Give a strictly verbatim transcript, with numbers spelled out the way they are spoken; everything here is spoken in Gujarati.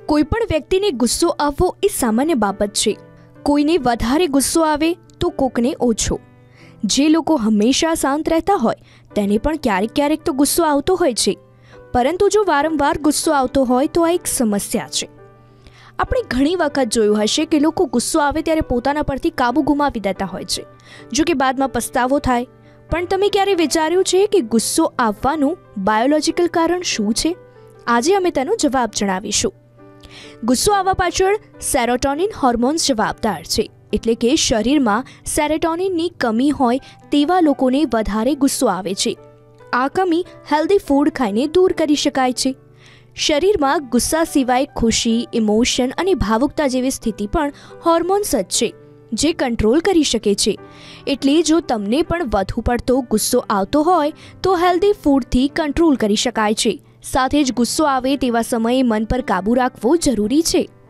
કોઈપણ વ્યક્તિને ગુસ્સો આવવો એ સામાન્ય બાબત છે. કોઈને વધારે ગુસ્સો આવે તો કોકને ઓછો. જે લોકો હંમેશા શાંત રહેતા હોય તેને પણ ક્યારેક ક્યારેક તો ગુસ્સો આવતો હોય છે, પરંતુ જો વારંવાર ગુસ્સો આવતો હોય તો આ એક સમસ્યા છે. આપણે ઘણી વખત જોયું હશે કે લોકો ગુસ્સો આવે ત્યારે પોતાના પરથી કાબુ ગુમાવી દેતા હોય છે, જો કે બાદમાં પસ્તાવો થાય. પણ તમે ક્યારે વિચાર્યું છે કે ગુસ્સો આવવાનું બાયોલોજિકલ કારણ શું છે? આજે અમે તેનો જવાબ જણાવીશું. ગુસ્સો આવવા પાછળ સેરોટોનિન હોર્મોન્સ જવાબદાર છે. એટલે કે શરીરમાં સેરોટોનિનની કમી હોય તેવા લોકોને વધારે ગુસ્સો આવે છે. આ કમી હેલ્ધી ફૂડ ખાઈને દૂર કરી શકાય છે. શરીરમાં ગુસ્સા સિવાય ખુશી, ઇમોશન અને ભાવુકતા જેવી સ્થિતિ પણ હોર્મોન્સ જ છે જે કંટ્રોલ કરી શકે છે. એટલે જો તમને પણ વધુ પડતો ગુસ્સો આવતો હોય તો હેલ્ધી ફૂડથી કંટ્રોલ કરી શકાય છે. સાથે જ ગુસ્સો આવે તેવા સમયે મન પર કાબૂ રાખવો જરૂરી છે.